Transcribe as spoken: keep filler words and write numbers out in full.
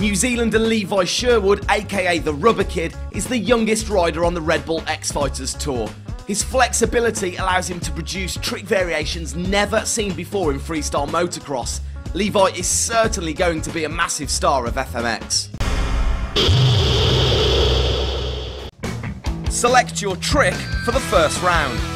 New Zealander Levi Sherwood, aka the Rubber Kid, is the youngest rider on the Red Bull X Fighters Tour. His flexibility allows him to produce trick variations never seen before in freestyle motocross. Levi is certainly going to be a massive star of F M X. Select your trick for the first round.